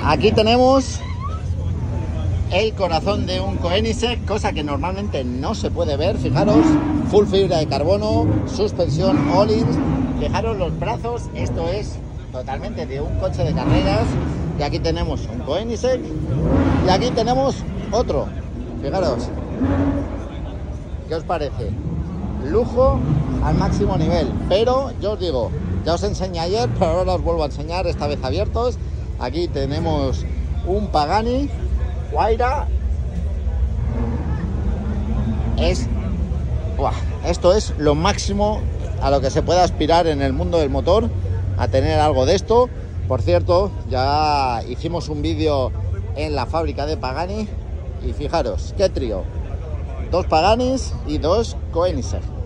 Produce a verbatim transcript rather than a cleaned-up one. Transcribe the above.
Aquí tenemos el corazón de un Koenigsegg, cosa que normalmente no se puede ver. Fijaros, full fibra de carbono, suspensión Öhlins. Fijaros los brazos, esto es totalmente de un coche de carreras. Y aquí tenemos un Koenigsegg y aquí tenemos otro. Fijaros, ¿qué os parece? Lujo al máximo nivel. Pero yo os digo, ya os enseñé ayer, pero ahora os vuelvo a enseñar, esta vez abiertos. Aquí tenemos un Pagani Huayra. Es, ¡buah! Esto es lo máximo a lo que se puede aspirar en el mundo del motor, a tener algo de esto. Por cierto, ya hicimos un vídeo en la fábrica de Pagani y fijaros, qué trío. Dos Paganis y dos Koenigsegg.